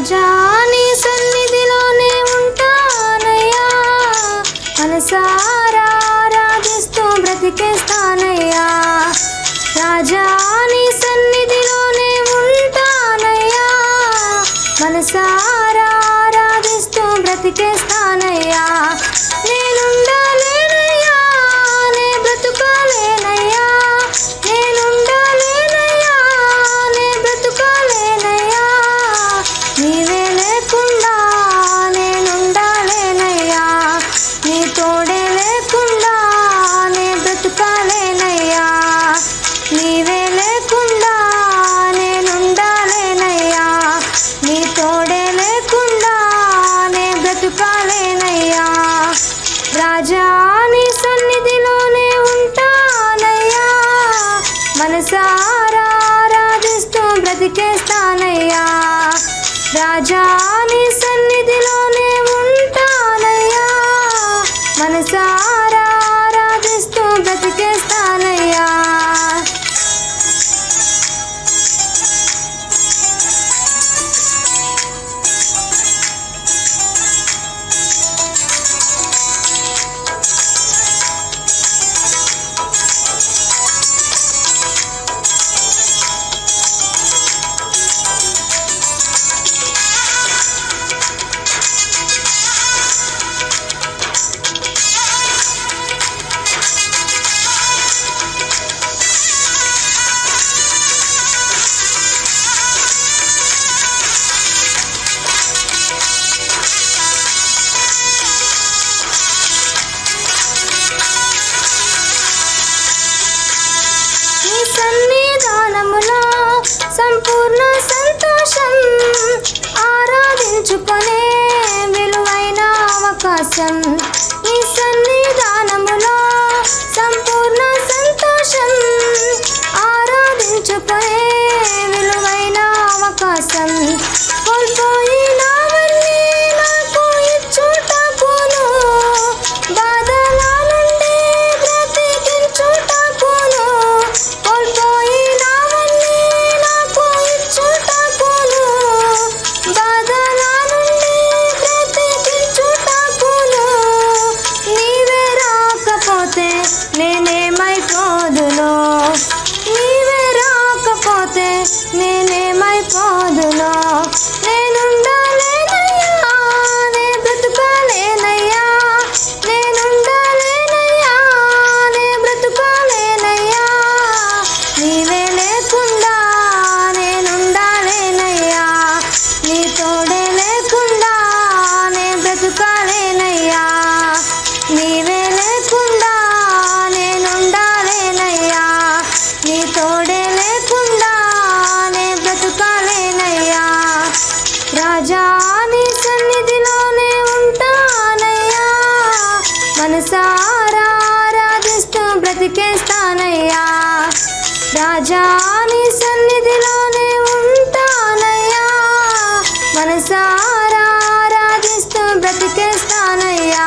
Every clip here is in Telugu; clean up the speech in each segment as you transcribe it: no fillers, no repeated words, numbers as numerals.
రాజా నీ సన్నిధిలోనే ఉంటానయ్యా, మనసారా ఆరాధిస్తూ బ్రతికేస్తానయ్యా. రాజా నీ సన్నిధిలోనే ఉంటానయ్యా, మనసారా ఆరాధిస్తూ బ్రతికేస్తానయ్యా. నేనుండాలేనయ్యా, నే బ్రతుకాలేనయ్యా, నేనుండాలేనయ్యా, నే బ్రతుకాలేనయ్యా. నీవే లేకుండా నేనుండాలేనయ్యా, నీ తోడే లేకుండా నే బ్రతుకాలేనయ్యా. నీవే లేకుండా నేనుండాలేనయ్యా, నీ తోడే లేకుండా నే బ్రతుకాలేనయ్యా. రాజా నీ సన్నిధిలోనే ఉంటానయ్యా, మనసారా ఆరాధిస్తూ బ్రతికేస్తానయ్యా. రాజా నీ సన్నిధిలోనే ఉంటానయ్యా, మనసారా ఆరాధిస్తూ బ్రతికేస్తానయ్యా. సన్నిధానములో సంపూర్ణ సంతోషం, ఆరాధించుకునే విలువైన అవకాశం. ఈ సన్నిధానములో సంపూర్ణ సంతోషం, ఆరాధించుకునే విలువైన అవకాశం. కోల్పోయినవన్నీ నాకు ఇచ్చుటకును, బాధల నుండి బ్రతికించుటకును. కోల్పోయినవన్నీ నాకు ఇచ్చుటకును, బాధల నుండి బ్రతికించుటకును. నీవే రాకపోతే నేనేమైపోదును, నీవే రాకపోతే నేనేమైపోదును. నేనుండాలేనయ్యా, నే బ్రతుకాలేనయ్యా, నేనుండాలేనయ్యా, నే బ్రతుకాలేనయ్యా. నీవే లేకుండా నేనుండాలేనయ్యా, నీ తోడే లేకుండా నే బ్రతుకాలేనయ్యా. నీవే లేకుండా నేనుండాలేనయ్యా, నీ తోడే లేకుండా నే బ్రతుకాలేనయ్యా. రాజా నీ సన్నిధిలోనే ఉంటానయ్యా, మనసారా ఆరాధిస్తూ బ్రతికేస్తానయ్యా. రాజా నీ సన్నిధిలోనే ఉంటానయ్యా, మనసారా ఆరాధిస్తూ బ్రతికేస్తానయ్యా.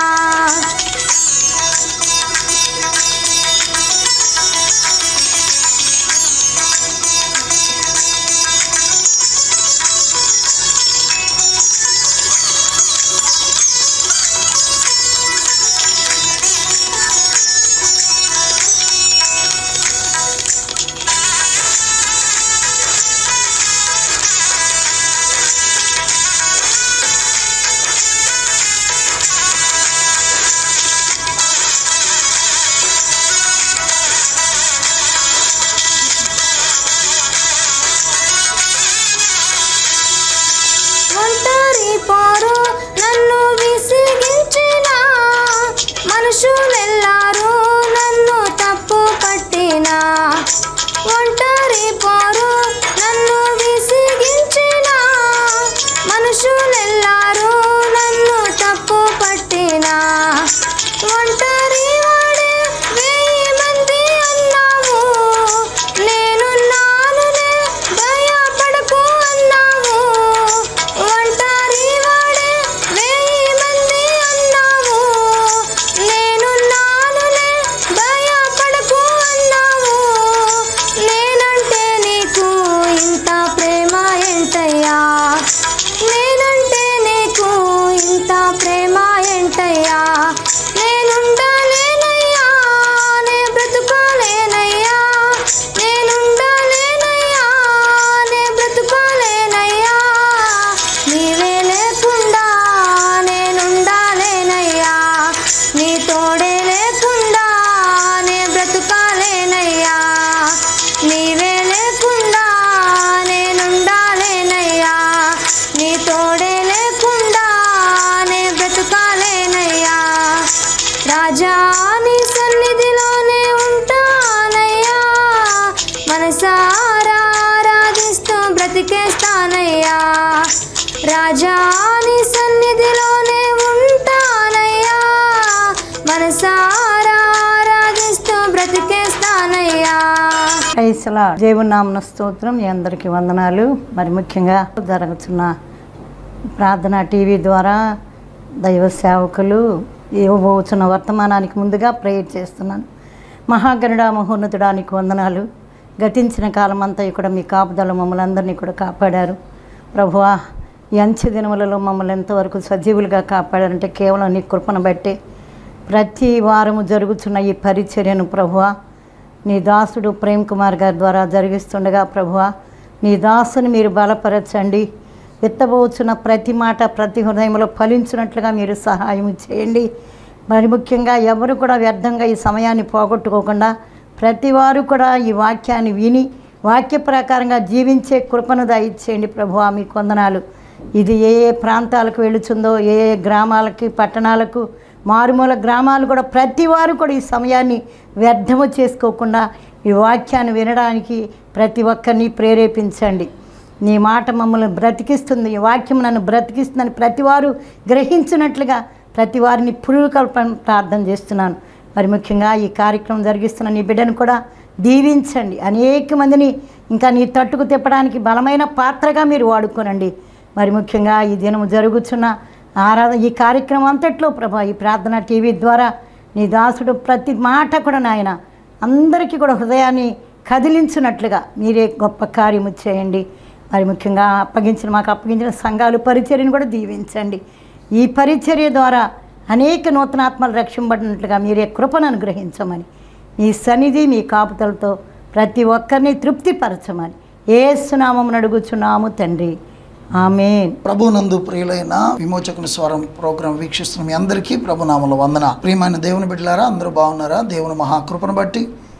ప్రైస్లా దేవుని నామమున స్తోత్రం. మీ అందరికీ వందనాలు. మరి ముఖ్యంగా జరుగుతున్న ప్రార్థన టీవీ ద్వారా దైవ సేవకులు ఇవ్వబోతున్న వర్తమానానికి ముందుగా ప్రేయర్ చేస్తున్నాను. మహాగణుడ మహోన్నతుడానికి వందనాలు. గతించిన కాలం అంతా ఇక్కడ మీ కాపుదల మమ్మల్ని అందరినీ కూడా కాపాడారు ప్రభువా. ఈ అంచె దినములలో మమ్మల్ని ఎంతవరకు సజీవులుగా కాపాడారంటే కేవలం నీ కృపను బట్టే. ప్రతి వారము జరుగుతున్న ఈ పరిచర్యను ప్రభువా నీ దాసుడు ప్రేమ్ కుమార్ గారి ద్వారా జరిగిస్తుండగా ప్రభువా నీ దాసుని మీరు బలపరచండి. ఎత్తబోచున్న ప్రతి మాట ప్రతి హృదయంలో ఫలించినట్లుగా మీరు సహాయం చేయండి. మరి ముఖ్యంగా ఎవరు కూడా వ్యర్థంగా ఈ సమయాన్ని పోగొట్టుకోకుండా ప్రతి వారు కూడా ఈ వాక్యాన్ని విని వాక్య ప్రకారంగా జీవించే కృపను దయచేయండి ప్రభువా. మీకు వందనాలు. ఇది ఏ ఏ ప్రాంతాలకు వెళుతుందో, ఏ ఏ గ్రామాలకి పట్టణాలకు మారుమూల గ్రామాలు కూడా ప్రతి వారు కూడా ఈ సమయాన్ని వ్యర్థము చేసుకోకుండా ఈ వాక్యాన్ని వినడానికి ప్రతి ఒక్కరిని ప్రేరేపించండి. నీ మాట మమ్మల్ని బ్రతికిస్తుంది, ఈ వాక్యం నన్ను బ్రతికిస్తుందని ప్రతి వారు గ్రహించినట్లుగా ప్రతి వారిని పురుకల్పన ప్రార్థన చేస్తున్నాను. మరి ముఖ్యంగా ఈ కార్యక్రమం జరిగిస్తున్న నీ బిడ్డను కూడా దీవించండి. అనేక మందిని ఇంకా నీ తట్టుకు తిప్పడానికి బలమైన పాత్రగా మీరు వాడుకోనండి. మరి ముఖ్యంగా ఈ దినము జరుగుతున్న ఈ కార్యక్రమం అంతట్లో ప్రభా ఈ ప్రార్థన టీవీ ద్వారా నీ దాసుడు ప్రతి మాట కూడా నాయన అందరికీ కూడా హృదయాన్ని కదిలించినట్లుగా మీరే గొప్ప కార్యము చేయండి. మరి ముఖ్యంగా మాకు అప్పగించిన సంఘాలు పరిచర్యను కూడా దీవించండి. ఈ పరిచర్య ద్వారా అనేక నూతనాత్మలు రక్షింపబడినట్లుగా మీరే కృపను అనుగ్రహించమని మీ సన్నిధి మీ కాపుతలతో ప్రతి ఒక్కరిని తృప్తిపరచమని యేసు నామమున అడుగుచున్నాము తండ్రి, ఆమేన్. ప్రభునందు ప్రియులైన విమోచకుని స్వరం ప్రోగ్రాం వీక్షిస్తున్న మీ అందరికీ ప్రభునామములో వందన. ప్రియమైన దేవుని బిడ్డలారా, అందరూ బాగున్నారా? దేవుని మహాకృపను బట్టి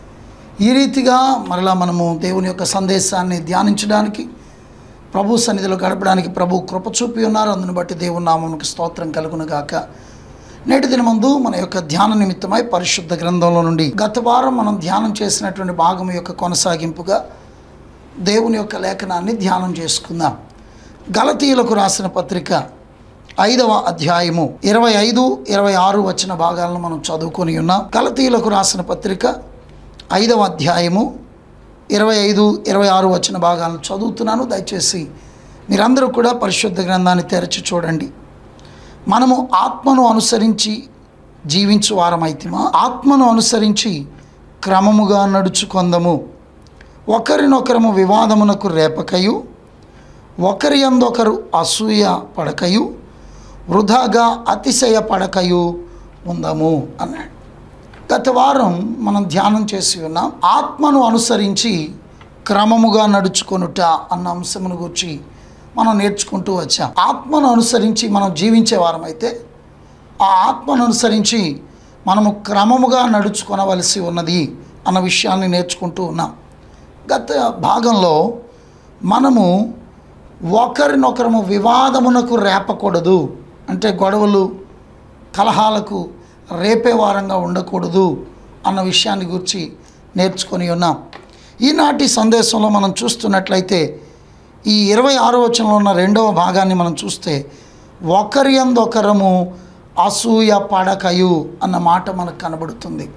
ఈ రీతిగా మరలా మనము దేవుని యొక్క సందేశాన్ని ధ్యానించడానికి ప్రభు సన్నిధిలో గడపడానికి ప్రభు కృప చూపి ఉన్నారు. అందును బట్టి దేవుని నామమునకు స్తోత్రం కలుగును గాక. నేటి దినమందు మన యొక్క ధ్యాన నిమిత్తమై పరిశుద్ధ గ్రంథంలో నుండి గత వారం మనం ధ్యానం చేసినటువంటి భాగం యొక్క కొనసాగింపుగా దేవుని యొక్క లేఖనాన్ని ధ్యానం చేసుకుందాం. గలతీయులకు రాసిన పత్రిక 5వ అధ్యాయము 25-26 వచ్చిన భాగాలను మనం చదువుకొని ఉన్నాం. గలతీయులకు రాసిన పత్రిక 5వ అధ్యాయము 25-26 వచ్చిన భాగాలను చదువుతున్నాను. దయచేసి మీరందరూ కూడా పరిశుద్ధ గ్రంథాన్ని తెరచి చూడండి. మనము ఆత్మను అనుసరించి జీవించు వారమైతిమా? ఆత్మను అనుసరించి క్రమముగా నడుచుకొందము. ఒకరినొకరము వివాదమునకు రేపకయు, ఒకరి యందొకరు అసూయ పడకయు, వృధాగా అతిశయ పడకయు ఉందము అన్నాడు. గత వారం మనం ధ్యానం చేసి ఉన్నాం. ఆత్మను అనుసరించి క్రమముగా నడుచుకొనుట అన్న అంశమును గురించి మనం నేర్చుకుంటూ వచ్చాం. ఆత్మను అనుసరించి మనం జీవించే వారమైతే ఆ ఆత్మను అనుసరించి మనము క్రమముగా నడుచుకొనవలసి ఉన్నది అన్న విషయాన్ని నేర్చుకుంటూ ఉన్నాం. గత భాగంలో మనము ఒకరినొకరము వివాదమునకు రేపకూడదు, అంటే గొడవలు కలహాలకు రేపే వారంగా ఉండకూడదు అన్న విషయాన్ని గురించి నేర్చుకొని ఉన్నాం. ఈనాటి సందేశంలో మనం చూస్తున్నట్లయితే ఈ 26వ వచనంలో ఉన్న 2వ భాగాన్ని మనం చూస్తే ఒకరి యందొకరము అసూయ పడకయు అన్న మాట మనకు కనబడుతుంది.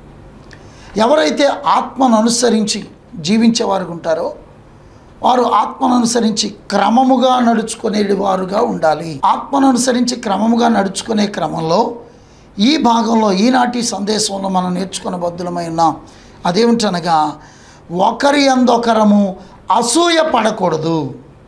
ఎవరైతే ఆత్మను అనుసరించి జీవించేవారు ఉంటారో వారు ఆత్మను అనుసరించి క్రమముగా నడుచుకునే వారుగా ఉండాలి. ఆత్మను అనుసరించి క్రమముగా నడుచుకునే క్రమంలో ఈ భాగంలో ఈనాటి సందేశంలో మనం నేర్చుకునే బద్దులమై ఉన్నాం. అదేమిటనగా ఒకరి యందొకరము అసూయ పడకూడదు.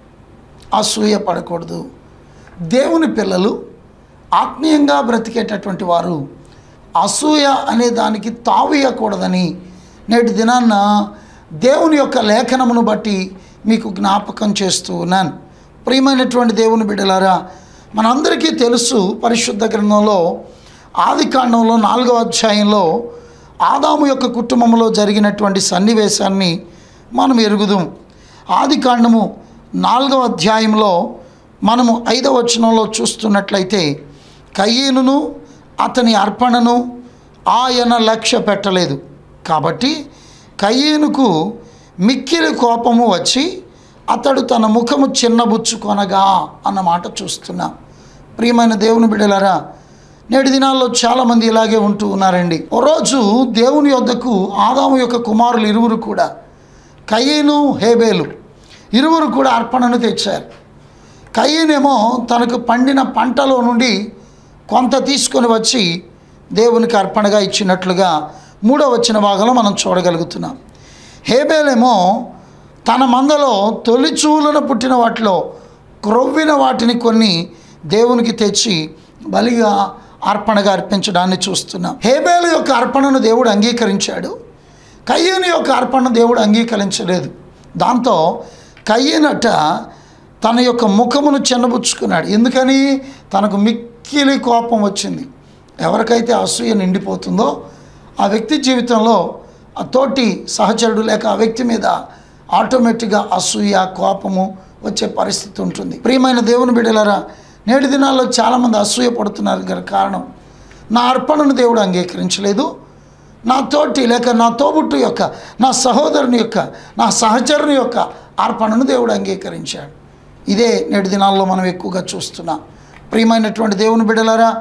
అసూయ పడకూడదు. దేవుని పిల్లలు ఆత్మీయంగా బ్రతికేటటువంటి వారు అసూయ అనే దానికి తావియకూడదని నేటి దినాన్న దేవుని యొక్క లేఖనమును బట్టి మీకు జ్ఞాపకం చేస్తూ ఉన్నాను. ప్రియమైనటువంటి దేవుని బిడ్డలారా, మనందరికీ తెలుసు పరిశుద్ధ గ్రంథంలో ఆదికాండంలో 4వ అధ్యాయంలో ఆదాము యొక్క కుటుంబంలో జరిగినటువంటి సన్నివేశాన్ని మనం ఎరుగుదాం. ఆదికాండము 4వ అధ్యాయంలో మనము 5వ వచనంలో చూస్తున్నట్లయితే కయీనును అతని అర్పణను ఆయన లక్ష్య పెట్టలేదు. కాబట్టి కయీనుకు మిక్కిలి కోపము వచ్చి అతడు తన ముఖము చిన్నబుచ్చుకొనగా అన్నమాట చూస్తున్నాం. ప్రియమైన దేవుని బిడ్డలారా, నేటి దినాల్లో చాలామంది ఇలాగే ఉంటూ ఉన్నారండి. ఓ రోజు దేవుని యొద్దకు ఆదాము యొక్క కుమారులు ఇరువురు కూడా కయీను హేబేలు ఇరువురు కూడా అర్పణను తెచ్చారు. కయీనేమో తనకు పండిన పంటలో నుండి కొంత తీసుకొని వచ్చి దేవునికి అర్పణగా ఇచ్చినట్లుగా 3వ వచన భాగంలో మనం చూడగలుగుతున్నాం. హేబేలేమో తన మందలో తొలిచూలున పుట్టిన వాటిలో క్రొవ్విన వాటిని కొన్ని దేవునికి తెచ్చి బలిగా అర్పణగా అర్పించడాన్ని చూస్తున్నాం. హేబేలు యొక్క అర్పణను దేవుడు అంగీకరించాడు, కయీను యొక్క అర్పణను దేవుడు అంగీకరించలేదు. దాంతో కయీనట తన యొక్క ముఖమును చిన్నబుచ్చుకున్నాడు. ఎందుకని? తనకు మిక్కిలి కోపం వచ్చింది. ఎవరికైతే అసూయ నిండిపోతుందో ఆ వ్యక్తి జీవితంలో ఆ తోటి సహచరుడు లేక ఆ వ్యక్తి మీద ఆటోమేటిక్గా అసూయ కోపము వచ్చే పరిస్థితి ఉంటుంది. ప్రియమైన దేవుని బిడ్డలారా, నేటి దినాల్లో చాలామంది అసూయ పడుతున్నారు. గల కారణం నా అర్పణను దేవుడు అంగీకరించలేదు, నా తోటి లేక నా తోబుట్టు యొక్క, నా సహోదరుని యొక్క, నా సహచరుని యొక్క అర్పణను దేవుడు అంగీకరించాడు. ఇదే నేటి దినాల్లో మనం ఎక్కువగా చూస్తున్నాం. ప్రియమైనటువంటి దేవుని బిడ్డలారా,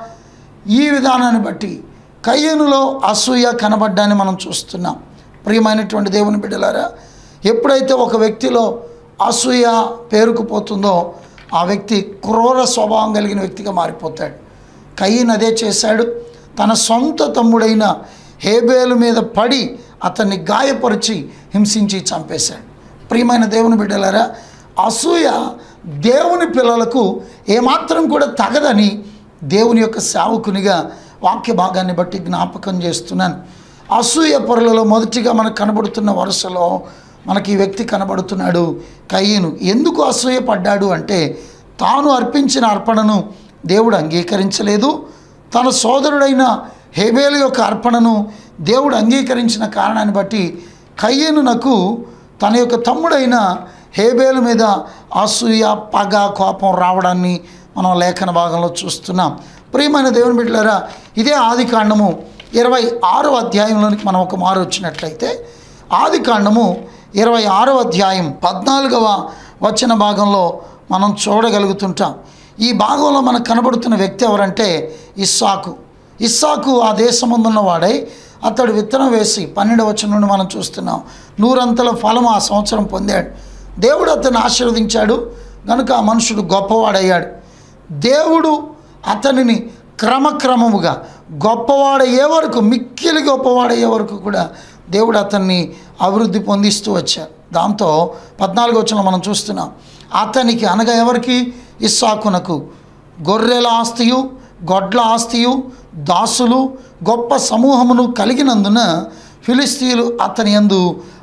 ఈ విధానాన్ని బట్టి కయీనులో అసూయ కనబడ్డాన్ని మనం చూస్తున్నాం. ప్రియమైనటువంటి దేవుని బిడ్డలారా, ఎప్పుడైతే ఒక వ్యక్తిలో అసూయ పేరుకుపోతుందో ఆ వ్యక్తి క్రూర స్వభావం కలిగిన వ్యక్తిగా మారిపోతాడు. కయీను అదే చేశాడు. తన సొంత తమ్ముడైన హేబేలు మీద పడి అతన్ని గాయపరిచి హింసించి చంపేశాడు. ప్రియమైన దేవుని బిడ్డలారా, అసూయ దేవుని పిల్లలకు ఏమాత్రం కూడా తగదని దేవుని యొక్క సేవకునిగా వాక్య భాగాన్ని బట్టి జ్ఞాపకం చేస్తున్నాను. అసూయ పరులలో మొదటిగా మనకు కనబడుతున్న వరుసలో మనకి ఈ వ్యక్తి కనబడుతున్నాడు, కయీను. ఎందుకు అసూయ పడ్డాడు అంటే తాను అర్పించిన అర్పణను దేవుడు అంగీకరించలేదు, తన సోదరుడైన హేబేలు యొక్క అర్పణను దేవుడు అంగీకరించిన కారణాన్ని బట్టి కయీనునకు తన యొక్క తమ్ముడైన హేబేలు మీద అసూయ, పగ, కోపం రావడాన్ని మనం లేఖన భాగంలో చూస్తున్నాం. ప్రియమైన దేవుని బిడ్డలారా, ఇదే ఆదికాండము 26వ అధ్యాయంలోనికి మనం ఒక మారు వచ్చినట్లయితే ఆదికాండము 26వ అధ్యాయం 14వ వచన భాగంలో మనం చూడగలుగుతుంటాం. ఈ భాగంలో మనకు కనబడుతున్న వ్యక్తి ఎవరంటే ఇస్సాకు. ఇస్సాకు ఆ దేశమందున్న వాడై అతడు విత్తనం వేసి 12వ వచనం నుండి మనం చూస్తున్నాం 100 అంతల ఫలం ఆ సంవత్సరం పొందాడు. దేవుడు అతన్ని ఆశీర్వదించాడు కనుక ఆ మనుషుడు గొప్పవాడయ్యాడు. దేవుడు అతనిని క్రమక్రమముగా గొప్పవాడయ్యే వరకు, మిక్కిలి గొప్పవాడయ్యే వరకు కూడా దేవుడు అతన్ని అభివృద్ధి పొందిస్తూ వచ్చాడు. దాంతో 14వ వచనంలో మనం చూస్తున్నాం, అతనికి అనగా ఎవరికి? ఇస్సాకునకు గొర్రెల ఆస్తియు, గొడ్ల ఆస్తియు, దాసులు, గొప్ప సమూహమును కలిగినందున ఫిలిస్తీయులు అతని యందు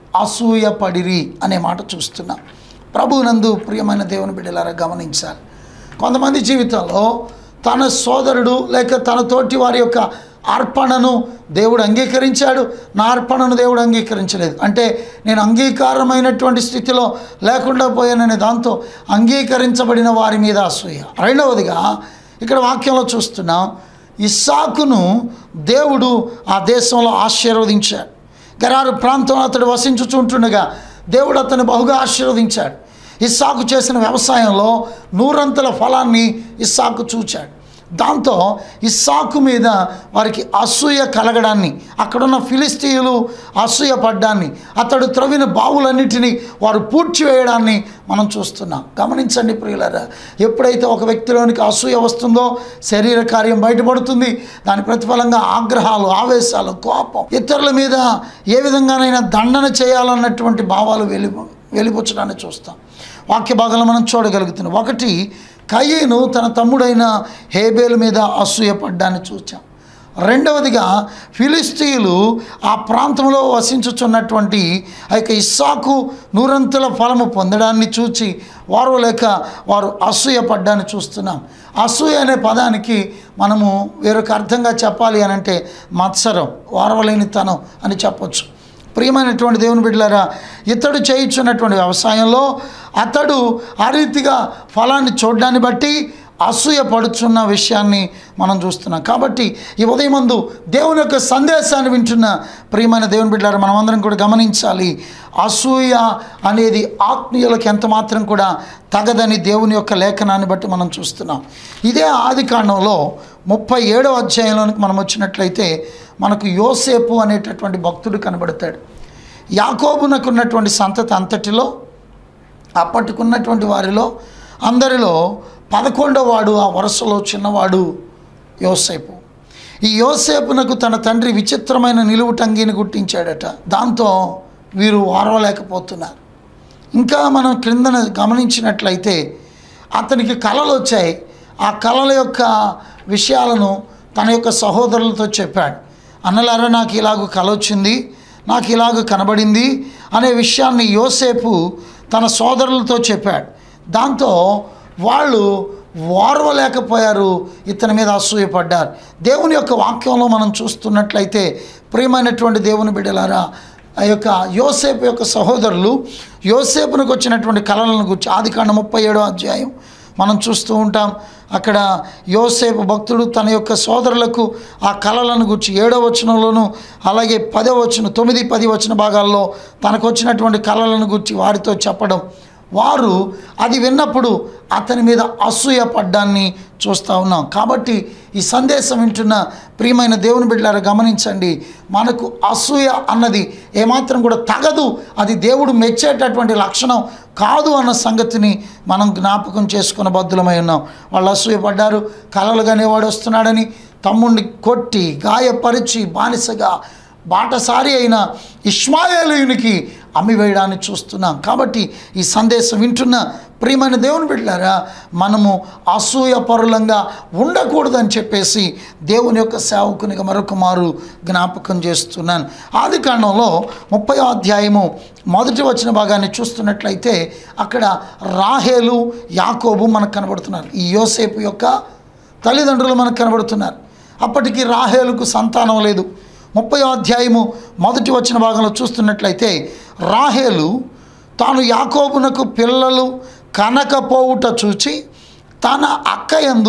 అసూయపడిరి అనే మాట చూస్తున్నాం. ప్రభువునందు ప్రియమైన దేవుని బిడ్డలారా, గమనించాలి. కొంతమంది జీవితంలో తన సోదరుడు లేక తన తోటి వారి యొక్క అర్పణను దేవుడు అంగీకరించాడు, నా అర్పణను దేవుడు అంగీకరించలేదు. అంటే నేను అంగీకారమైనటువంటి స్థితిలో లేకుండా పోయాననే దాంతో అంగీకరించబడిన వారి మీద అసూయ. రెండవదిగా ఇక్కడ వాక్యంలో చూస్తున్నాం, ఇస్సాకును దేవుడు ఆ దేశంలో ఆశీర్వదించాడు. గెరారు ప్రాంతంలో అతడు వసించుచుంటుండగా దేవుడు అతన్ని బహుగా ఆశీర్వదించాడు. ఇస్సాకు చేసిన వ్యవసాయంలో 100 అంతల ఫలాన్ని ఇస్సాకు చూచాడు. దాంతో ఇస్సాకు మీద వారికి అసూయ కలగడాన్ని, అక్కడున్న ఫిలిస్తీయులు అసూయ పడ్డాన్ని, అతడు త్రవ్విన బావులన్నిటినీ వారు పూడ్చివేయడాన్ని మనం చూస్తున్నాం. గమనించండి ప్రియులారా, ఎప్పుడైతే ఒక వ్యక్తిలోనికి అసూయ వస్తుందో శరీర కార్యం బయటపడుతుంది. దాని ప్రతిఫలంగా ఆగ్రహాలు, ఆవేశాలు, కోపం, ఇతరుల మీద ఏ విధంగానైనా దండన చేయాలన్నటువంటి భావాలు వెలిపుచ్చడాన్ని చూస్తాం. వాక్య భాగంలో మనం చూడగలుగుతున్నాం. ఒకటి, కయీను తన తమ్ముడైన హేబేలు మీద అసూయ పడ్డాన్ని చూచాం. రెండవదిగా ఫిలిస్తీయులు ఆ ప్రాంతంలో వసించుచున్నటువంటి ఆ యొక్క ఇస్సాకు 100 అంతల ఫలము పొందడాన్ని చూచి వారు అసూయ పడ్డాన్ని చూస్తున్నాం. అసూయ అనే పదానికి మనము వేరొక అర్థంగా చెప్పాలి అని అంటే మత్సరం, వారవలేనితనం అని చెప్పొచ్చు. ప్రియమైనటువంటి దేవుని బిడ్డలారా, ఇతడు చేయించున్నటువంటి వ్యవసాయంలో అతడు ఆ రీతిగా ఫలాన్ని చూడడాన్ని బట్టి అసూయ పడుచున్న విషయాన్ని మనం చూస్తున్నాం. కాబట్టి ఈ ఉదయమందు దేవుని యొక్క సందేశాన్ని వింటున్న ప్రియమైన దేవుని బిడ్డలారా, మనమందరం కూడా గమనించాలి, అసూయ అనేది ఆత్మీయులకు ఎంత మాత్రం కూడా తగదని దేవుని యొక్క లేఖనాన్ని బట్టి మనం చూస్తున్నాం. ఇదే ఆదికాండంలో 37వ అధ్యాయంలోనికి మనం వచ్చినట్లయితే మనకు యోసేపు అనేటటువంటి భక్తుడు కనబడతాడు. యాకోబునకున్నటువంటి సంతతి అంతటిలో అప్పటికున్నటువంటి వారిలో అందరిలో 11వ వాడు, ఆ వరుసలో చిన్నవాడు యోసేపు. ఈ యోసేపునకు తన తండ్రి విచిత్రమైన నిలువుటంగిని గుట్టించాడట. దాంతో వీరు ఓర్వలేకపోతున్నారు. ఇంకా మనం క్రిందన గమనించినట్లయితే అతనికి కలలు వచ్చాయి. ఆ కలల యొక్క విషయాలను తన యొక్క సహోదరులతో చెప్పాడు. అన్నలారా, నాకు ఇలాగ కల వచ్చింది, నాకు ఇలాగ కనబడింది అనే విషయాన్ని యోసేపు తన సోదరులతో చెప్పాడు. దాంతో వాళ్ళు ఓర్వలేకపోయారు, ఇతని మీద అసూయపడ్డారు. దేవుని యొక్క వాక్యంలో మనం చూస్తున్నట్లయితే ప్రియమైనటువంటి దేవుని బిడ్డలారా, ఆ యొక్క యోసేపు యొక్క సహోదరులు యోసేపునికి వచ్చినటువంటి కలలను గురించి ఆదికాండం 37వ అధ్యాయం మనం చూస్తూ ఉంటాం. అక్కడ యోసేపు భక్తుడు తన యొక్క సోదరులకు ఆ కలలను గురించి 7వ వచనంలోను, అలాగే 10వ వచనం, 9, 10 వచన భాగాల్లో తనకు వచ్చినటువంటి కలలను గురించి వారితో చెప్పడం, వారు అది విన్నప్పుడు అతని మీద అసూయ పడ్డాన్ని చూస్తూ ఉన్నాం. కాబట్టి ఈ సందేశం వింటున్న ప్రియమైన దేవుని బిడ్డలారా గమనించండి, మనకు అసూయ అన్నది ఏమాత్రం కూడా తగదు, అది దేవుడు మెచ్చేటటువంటి లక్షణం కాదు అన్న సంగతిని మనం జ్ఞాపకం చేసుకున్న బద్దులమై ఉన్నాం. వాళ్ళు అసూయపడ్డారు. కలలుగానే వాడు వస్తున్నాడని తమ్ముడిని కొట్టి గాయపరిచి బానిసగా బాటసారి అయిన ఇష్మాయేలీయునికి అమ్మివేయడాన్ని చూస్తున్నాం. కాబట్టి ఈ సందేశం వింటున్న ప్రియమైన దేవుని బిడ్డలారా, మనము అసూయ పరులంగా ఉండకూడదని చెప్పేసి దేవుని యొక్క సేవకునిగా మరొక మారు జ్ఞాపకం చేస్తున్నాను. ఆదికాండంలో 30వ అధ్యాయము 1వ వచన భాగాన్ని చూస్తున్నట్లయితే అక్కడ రాహేలు, యాకోబు మనకు కనబడుతున్నారు. ఈ యోసేపు యొక్క తల్లిదండ్రులు మనకు కనబడుతున్నారు. అప్పటికి రాహేలుకు సంతానం లేదు. 30వ అధ్యాయము 1వ వచన భాగంలో చూస్తున్నట్లయితే రాహేలు తాను యాకోబునకు పిల్లలు కనకపోవుట చూచి తన అక్క యందు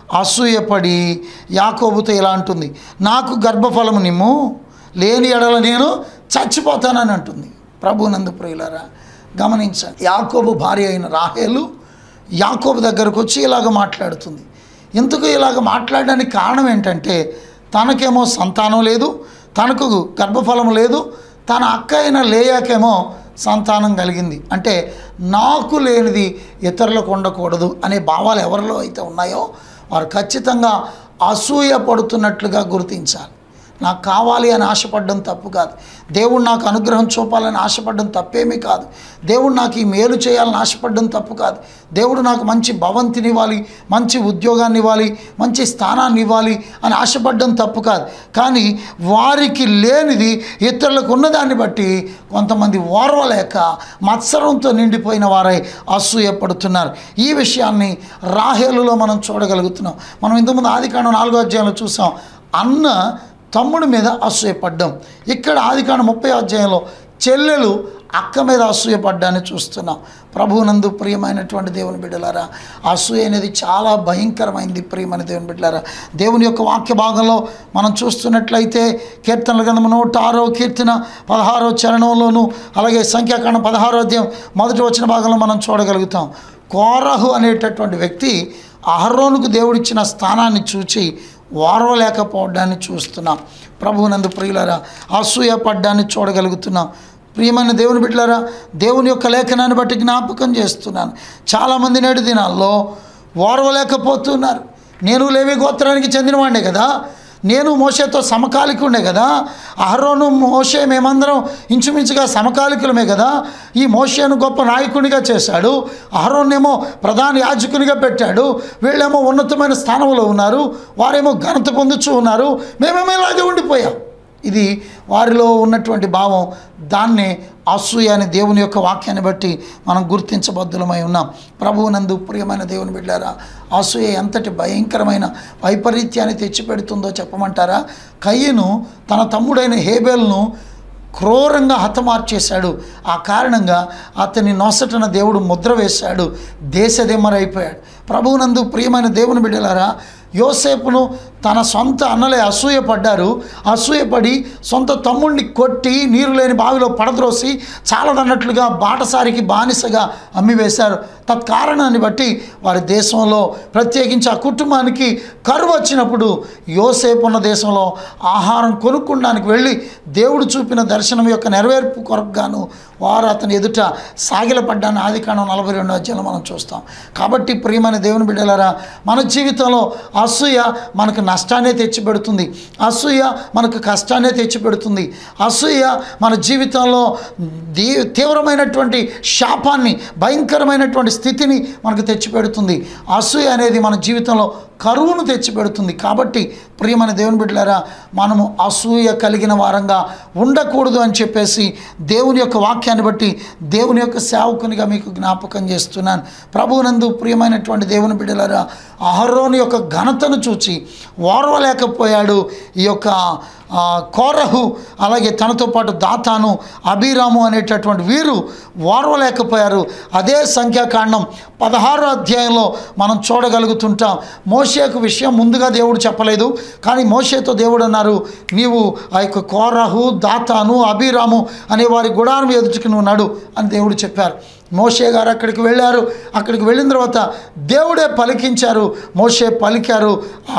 అసూయపడి యాకోబుతో ఇలా అంటుంది, నాకు గర్భఫలము నిమ్ము, లేని ఎడల నేను చచ్చిపోతానని అంటుంది. ప్రభునందు ప్రియులారా గమనించండి, యాకోబు భార్య అయిన రాహేలు యాకోబు దగ్గరకు వచ్చి ఇలాగ మాట్లాడుతుంది. ఎందుకు ఇలాగ మాట్లాడడానికి కారణం ఏంటంటే, తనకేమో సంతానం లేదు, తనకు గర్భఫలం లేదు, తన అక్క అయిన లేయాకేమో సంతానం కలిగింది. అంటే నాకు లేనిది ఇతరులకు ఉండకూడదు అనే భావాలు ఎవరిలో అయితే ఉన్నాయో వారు ఖచ్చితంగా అసూయ పడుతున్నట్లుగా గుర్తించాలి. నాకు కావాలి అని ఆశపడడం తప్పు కాదు. దేవుడు నాకు అనుగ్రహం చూపాలని ఆశపడడం తప్పేమీ కాదు. దేవుడు నాకు ఈ మేలు చేయాలని ఆశపడడం తప్పు కాదు. దేవుడు నాకు మంచి భవంతిని ఇవ్వాలి, మంచి ఉద్యోగాన్ని ఇవ్వాలి, మంచి స్థానాన్ని ఇవ్వాలి అని ఆశపడడం తప్పు కాదు. కానీ వారికి లేనిది ఇతరులకు ఉన్నదాన్ని బట్టి కొంతమంది ఓర్వలేక మత్సరంతో నిండిపోయిన వారై అసూయపడుతున్నారు. ఈ విషయాన్ని రాహేలులో మనం చూడగలుగుతున్నాం. మనం ఇంతకుముందు ఆదికాండం 4వ అధ్యాయంలో చూసాం, అన్న తమ్ముడి మీద అసూయపడ్డాం. ఇక్కడ ఆదికాండం 30వ అధ్యాయంలో చెల్లెలు అక్క మీద అసూయపడ్డాన్ని చూస్తున్నాం. ప్రభువునందు ప్రియమైనటువంటి దేవుని బిడ్డలారా, అసూయ అనేది చాలా భయంకరమైంది. ప్రియమైన దేవుని బిడ్డలారా, దేవుని యొక్క వాక్య భాగంలో మనం చూస్తున్నట్లయితే కీర్తనల గ్రంథం 106వ కీర్తన 16వ చరణంలోను, అలాగే సంఖ్యాకాండం 16వ అధ్యాయం 1వ వచన భాగంలో మనం చూడగలుగుతాం. కోరహు అనేటటువంటి వ్యక్తి అహరోనుకు దేవుడిచ్చిన స్థానాన్ని చూచి ఓర్వలేకపోవడాన్ని చూస్తున్నాం. ప్రభువునందు ప్రియులారా, అసూయ పడ్డాన్ని చూడగలుగుతున్నాం. ప్రియమైన దేవుని బిడ్డలారా, దేవుని యొక్క లేఖనాన్ని బట్టి జ్ఞాపకం చేస్తున్నాను, చాలామంది నేటి దినాల్లో ఓర్వలేకపోతున్నారు. నేను లేవి గోత్రానికి చెందినవాడినే కదా, నేను మోషేతో సమకాలికుడే కదా, అహరోను మోషే మేమందరం ఇంచుమించుగా సమకాలికులమే కదా. ఈ మోషేను గొప్ప నాయకునిగా చేశాడు, అహరోన్నేమో ప్రధాన యాజకునిగా పెట్టాడు, వీళ్ళేమో ఉన్నతమైన స్థానంలో ఉన్నారు, వారేమో ఘనత పొందుతూ ఉన్నారు, మేమేమో ఇలాగే ఉండిపోయాం. ఇది వారిలో ఉన్నటువంటి భావం. దాన్నే అసూయ అని దేవుని యొక్క వాక్యాన్ని బట్టి మనం గుర్తించబద్దులమై ఉన్నాం. ప్రభువునందు ప్రియమైన దేవుని బిడ్డారా, అసూయ ఎంతటి భయంకరమైన వైపరీత్యాన్ని తెచ్చిపెడుతుందో చెప్పమంటారా? కయ్యను తన తమ్ముడైన హేబేల్ను క్రూరంగా హతమార్చేశాడు. ఆ కారణంగా అతని నొసటన దేవుడు ముద్ర వేశాడు, దేశదిమ్మరైపోయాడు. ప్రభువునందు ప్రియమైన దేవుని బిడ్డలారా, యోసేపును తన సొంత అన్నలే అసూయపడ్డారు. అసూయపడి సొంత తమ్ముడిని కొట్టి నీరు లేని బావిలో పడద్రోసి చాలదన్నట్లుగా బాటసారికి బానిసగా అమ్మివేశారు. తత్కారణాన్ని బట్టి వారి దేశంలో ప్రత్యేకించి ఆ కుటుంబానికి కరువు వచ్చినప్పుడు యోసేపు ఉన్న దేశంలో ఆహారం కొనుక్కోడానికి వెళ్ళి దేవుడు చూపిన దర్శనం యొక్క నెరవేర్పు కొరకుగాను వారు అతని ఎదుట సాగిలపడ్డాన్ని ఆదికాండం 42వ అధ్యాయంలో మనం చూస్తాం. కాబట్టి ప్రియమైన దేవుని బిడ్డలారా, మన జీవితంలో అసూయ మనకు నష్టాన్ని తెచ్చిపెడుతుంది. అసూయ మనకు కష్టాన్ని తెచ్చిపెడుతుంది. అసూయ మన జీవితంలో తీవ్రమైనటువంటి శాపాన్ని, భయంకరమైనటువంటి స్థితిని మనకు తెచ్చిపెడుతుంది. అసూయ అనేది మన జీవితంలో కరువును తెచ్చిపెడుతుంది. కాబట్టి ప్రియమైన దేవుని బిడ్డలారా, మనము అసూయ కలిగిన వారంగా ఉండకూడదు అని చెప్పేసి దేవుని యొక్క వాక్యాన్ని బట్టి దేవుని యొక్క సేవకునిగా మీకు జ్ఞాపకం చేస్తున్నాను. ప్రభువునందు ప్రియమైనటువంటి దేవుని బిడ్డలారా, అహరోను యొక్క ఘనతను చూచి ఓర్వలేకపోయాడు ఈ యొక్క కోరహు, అలాగే తనతో పాటు దాతాను, అబీరాము అనేటటువంటి వీరు ఓర్వలేకపోయారు. అదే సంఖ్యాకాండం 16వ అధ్యాయంలో మనం చూడగలుగుతుంటాం. మోషేకు విషయం ముందుగా దేవుడు చెప్పలేదు, కానీ మోషేతో దేవుడు అన్నారు, నీవు ఆ యొక్క కోరహు, దాతాను, అబీరాము అనే వారి గుడారం ఎదుటికి నువ్వు నడు అని దేవుడు చెప్పారు. మోషే గారు అక్కడికి వెళ్ళారు. అక్కడికి వెళ్ళిన తర్వాత దేవుడే పలికించారు. మోషే పలికారు.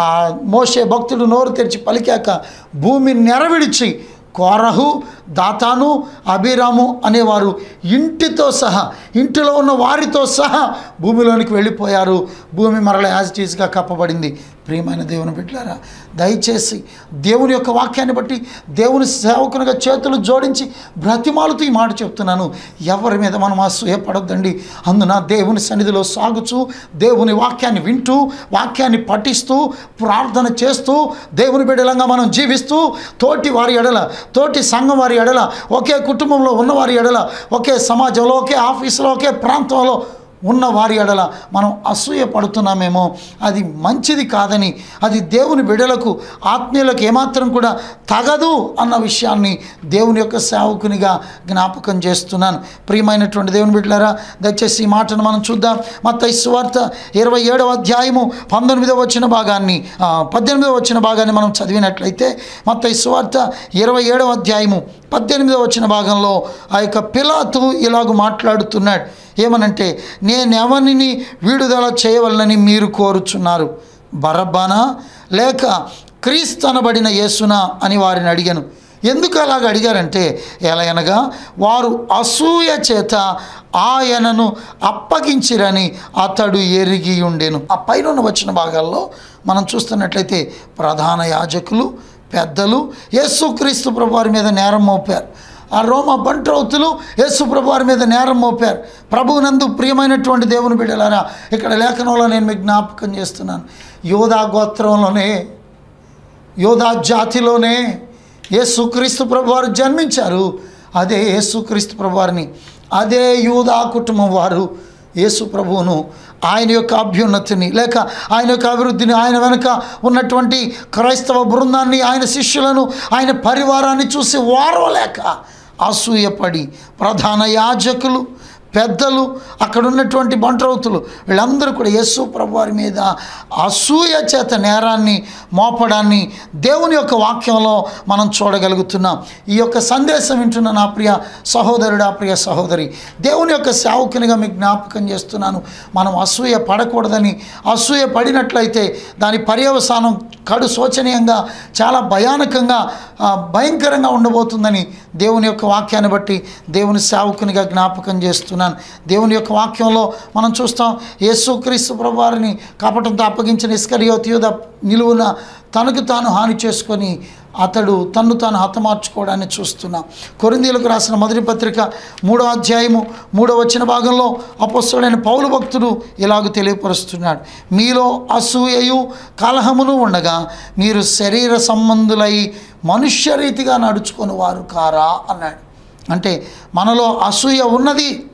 మోషే భక్తుడు నోరు తెరిచి పలికాక భూమి నెరవిడిచి కోరహు, దాతాను, అబీరాము అనేవారు ఇంటితో సహా, ఇంటిలో ఉన్న వారితో సహా భూమిలోనికి వెళ్ళిపోయారు. భూమి మరల యాజ్ ఇట్ ఈజ్గా కప్పబడింది. ప్రియమైన దేవుని బిడ్డలారా, దయచేసి దేవుని యొక్క వాక్యాన్ని బట్టి దేవుని సేవకునిగా చేతులు జోడించి బ్రతిమాలుతూ ఈ మాట చెప్తున్నాను, ఎవరి మీద మనం అసూయపడొద్దండి. అందున దేవుని సన్నిధిలో సాగుచూ, దేవుని వాక్యాన్ని వింటూ, వాక్యాన్ని పఠిస్తూ, ప్రార్థన చేస్తూ, దేవుని బిడ్డలంగా మనం జీవిస్తూ, తోటి వారి ఎడల, తోటి సంఘం వారి ఎడల, ఒకే కుటుంబంలో ఉన్నవారి ఎడల, ఒకే సమాజంలో, ఒకే ఆఫీసులో, ఒకే ప్రాంతంలో ఉన్న వారి ఎడల మనం అసూయ పడుతున్నామేమో, అది మంచిది కాదని, అది దేవుని బిడ్డలకు, ఆత్మీయులకు ఏమాత్రం కూడా తగదు అన్న విషయాన్ని దేవుని యొక్క సేవకునిగా జ్ఞాపకం చేస్తున్నాను. ప్రియమైనటువంటి దేవుని బిడ్డలారా, దయచేసి ఈ మాటను మనం చూద్దాం. మత్తయి సువార్త 27వ అధ్యాయము 18వ వచన భాగాన్ని 18వ వచన భాగాన్ని మనం చదివినట్లయితే, మత్తయి సువార్త 27వ అధ్యాయము 18వ వచన భాగంలో ఆ యొక్క పిలాతు ఇలాగ మాట్లాడుతున్నాడు. ఏమనంటే, నేనెవరిని విడుదల చేయవలనని మీరు కోరుచున్నారు, బరబ్బనా లేక క్రీస్తు అనబడిన యేసునా అని వారిని అడిగాను. ఎందుకు అలాగ అడిగారంటే, ఎలాగనగా వారు అసూయ చేత ఆయనను అప్పగించిరని అతడు ఎరిగి ఉండెను. ఆ పైన వచ్చిన భాగాల్లో మనం చూస్తున్నట్లయితే ప్రధాన యాజకులు, పెద్దలు యేసుక్రీస్తు ప్రభువారి మీద నేరం మోపారు. ఆ రోమా బంట్రౌతులు యేసు ప్రభు వారి మీద నేరం మోపారు. ప్రభువునందు ప్రియమైనటువంటి దేవుని బిడ్డలారా, ఇక్కడ లేఖనంలో నేను మీకు జ్ఞాపకం చేస్తున్నాను, యోధా గోత్రంలోనే, యోధా జాతిలోనే యేసుక్రీస్తు ప్రభు వారు జన్మించారు. అదే యేసుక్రీస్తు ప్రభు వారిని, అదే యూదా కుటుంబం వారు యేసు ప్రభువును, ఆయన యొక్క అభ్యున్నతిని, లేక ఆయన యొక్క అభివృద్ధిని, ఆయన వెనుక ఉన్నటువంటి క్రైస్తవ బృందాన్ని, ఆయన శిష్యులను, ఆయన పరివారాన్ని చూసి ఓర్వలేక అసూయపడి ప్రధాన యాజకులు, పెద్దలు, అక్కడ ఉన్నటువంటి బంట్రౌతులు వీళ్ళందరూ కూడా యేసు ప్రభువారి మీద అసూయ చేత నేరాన్ని మోపడాన్ని దేవుని యొక్క వాక్యంలో మనం చూడగలుగుతున్నాం. ఈ యొక్క సందేశం వింటున్న నా ప్రియ సహోదరుడా, ప్రియ సహోదరి, దేవుని యొక్క సేవకునిగా మీకు జ్ఞాపకం చేస్తున్నాను, మనం అసూయ పడకూడదని. అసూయ పడినట్లయితే దాని పర్యవసానం కడు శోచనీయంగా, చాలా భయానకంగా, భయంకరంగా ఉండబోతుందని దేవుని యొక్క వాక్యాన్ని బట్టి దేవుని సేవకునిగా జ్ఞాపకం చేస్తున్నాను. దేవుని యొక్క వాక్యంలో మనం చూస్తాం, యేసుక్రీస్తు ప్రభువారిని కపటంతో అప్పగించిన ఇస్కరియోతు యూదా నిలువున తనకు తాను హాని చేసుకొని అతడు తన్ను తాను హతమార్చుకోవడాన్ని చూస్తున్నాం. కొరింథీయులకు రాసిన మొదటి పత్రిక 3వ అధ్యాయము 3వ వచన భాగంలో అపొస్తలుడైన పౌలు భక్తుడు ఇలాగ తెలియపరుస్తున్నాడు, మీలో అసూయయు కలహమును ఉండగా మీరు శరీర సంబంధులై మనుష్య రీతిగా నడుచుకొని వారు కారా అన్నాడు. అంటే మనలో అసూయ ఉన్నది,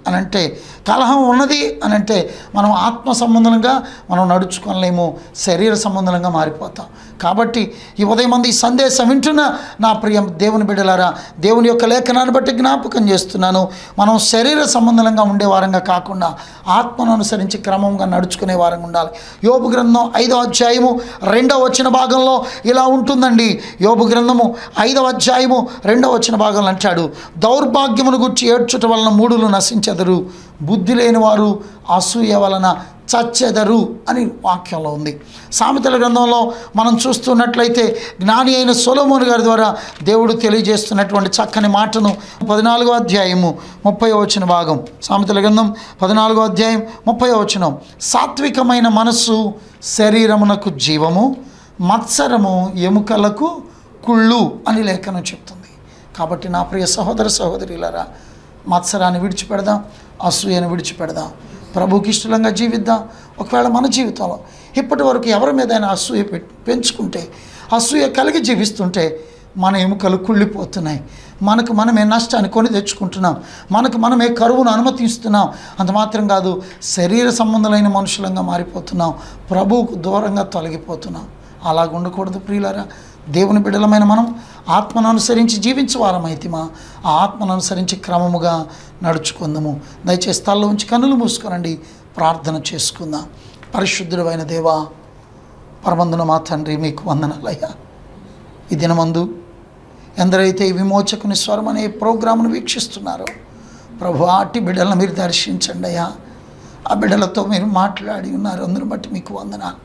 అని అంటే, కలహం ఉన్నది అని అంటే మనం ఆత్మ సంబంధంగా మనం నడుచుకోలేము, శరీర సంబంధంగా మారిపోతాం. కాబట్టి ఈ ఉదయం మంది ఈ సందేశం వింటున్న నా ప్రియ దేవుని బిడ్డలారా, దేవుని యొక్క లేఖనాన్ని బట్టి జ్ఞాపకం చేస్తున్నాను. మనం శరీర సంబంధంగా ఉండే వారంగా కాకుండా ఆత్మను అనుసరించి క్రమంగా నడుచుకునే వారంగా ఉండాలి. యోబు గ్రంథం 5వ అధ్యాయము 2వ వచన భాగంలో ఇలా ఉంటుందండి. యోబు గ్రంథము 5వ అధ్యాయము 2వ వచన భాగంలో అంటాడు, దౌర్భాగ్యమును గురించి ఏడ్చుట వలన మూఢులు నశించెదరు, బుద్ధి లేని వారు అసూయ వలన చచ్చెదరు అని వాక్యంలో ఉంది. సామెతల గ్రంథంలో మనం చూస్తున్నట్లయితే జ్ఞాని అయిన సొలొమోను గారి ద్వారా దేవుడు తెలియజేస్తున్నటువంటి చక్కని మాటను 14వ అధ్యాయము 30వ వచన భాగం, సామెతల గ్రంథం 14వ అధ్యాయం 30వ వచనం, సాత్వికమైన మనస్సు శరీరమునకు జీవము, మత్సరము ఎముకలకు కుళ్ళు అని లేఖనం చెప్తుంది. కాబట్టి నా ప్రియ సహోదర సహోదరులారా, మత్సరాన్ని విడిచిపెడదాం, అసూయను విడిచిపెడదాం, ప్రభుకి ఇష్టంగా జీవిద్దాం. ఒకవేళ మన జీవితంలో ఇప్పటి వరకు ఎవరి మీద అయినా అసూయ పెంచుకుంటే, అసూయ కలిగి జీవిస్తుంటే మన ఎముకలు కుళ్ళిపోతున్నాయి, మనకు మనమే నష్టాన్ని కొని తెచ్చుకుంటున్నాం, మనకు మనమే కరువును అనుమతిస్తున్నాం. అంత మాత్రం కాదు, శరీర సంబంధులైన మనుషులంగా మారిపోతున్నాం, ప్రభువుకు దూరంగా తొలగిపోతున్నాం. అలాగ ఉండకూడదు ప్రియులారా. దేవుని బిడ్డలమైన మనం ఆత్మను అనుసరించి జీవించేవారమైతిమా, ఆ ఆత్మను అనుసరించి క్రమముగా నడుచుకుందాము. దయచేసి స్థలంలో ఉంచి కన్నులు మూసుకోనండి, ప్రార్థన చేసుకుందాం. పరిశుద్ధుడైన దేవా, పరమందున మా తండ్రి, మీకు వందనాలయ్యా. ఈ దినమందు ఎందరైతే ఈ విమోచకుని స్వరం అనే ప్రోగ్రామ్ను వీక్షిస్తున్నారో ప్రభు, అట్టి బిడ్డలను మీరు దర్శించండి అయ్యా. ఆ బిడ్డలతో మీరు మాట్లాడి ఉన్నారు, అందరిని బట్టి మీకు వందనాలు.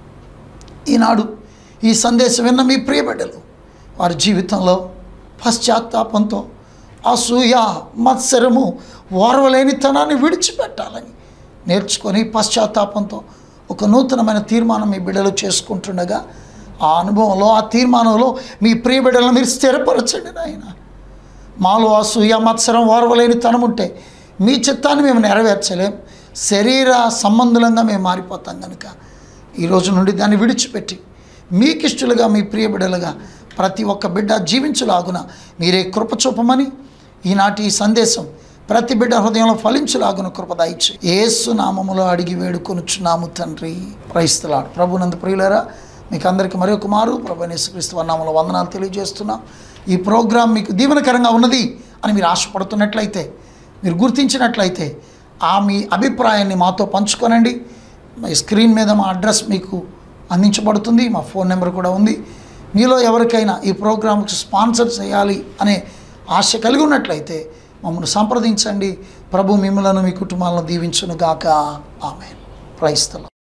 ఈనాడు ఈ సందేశం విన్న మీ ప్రియ బిడ్డలు వారి జీవితంలో పశ్చాత్తాపంతో అసూయ, మత్సరము, ఓర్వలేనితనాన్ని విడిచిపెట్టాలని నేర్చుకొని పశ్చాత్తాపంతో ఒక నూతనమైన తీర్మానం మీ బిడ్డలు చేసుకుంటుండగా, ఆ అనుభవంలో, ఆ తీర్మానంలో మీ ప్రియ బిడ్డలను మీరు స్థిరపరచండి నాయన. మాలో అసూయ, మత్సరం, ఓర్వలేనితనం ఉంటే మీ చిత్తాన్ని మేము నెరవేర్చలేం, శరీర సంబంధులంగా మేము మారిపోతాం. కనుక ఈరోజు నుండి దాన్ని విడిచిపెట్టి మీకిష్టులుగా, మీ ప్రియ బిడ్డలుగా ప్రతి ఒక్క బిడ్డ జీవించులాగున మీరే కృప చూపమని, ఈనాటి ఈ సందేశం ప్రతి బిడ్డ హృదయంలో ఫలించులాగున కృప దయచేసి యేసు నామములో అడిగి వేడుకొనుచున్నాము తండ్రి. Praise the lord. ప్రభునందు ప్రియులారా, మీకు అందరికీ మరొక మారు ప్రభువైన యేసుక్రీస్తు నామములో వందనాలు తెలియజేస్తున్నాం. ఈ ప్రోగ్రాం మీకు దీవెనకరంగా ఉన్నది అని మీరు ఆశపడుతున్నట్లయితే, మీరు గుర్తించినట్లయితే మీ అభిప్రాయాన్ని మాతో పంచుకోనండి. మా స్క్రీన్ మీద మా అడ్రస్ మీకు అందించబడుతుంది, మా ఫోన్ నెంబర్ కూడా ఉంది. మీలో ఎవరికైనా ఈ ప్రోగ్రాంకి స్పాన్సర్ చేయాలి అనే ఆశ కలిగి ఉన్నట్లయితే మమ్మల్ని సంప్రదించండి. ప్రభు మిమ్మలను, మీ కుటుంబాలను దీవించును గాక. ఆమేన్. Praise the lord.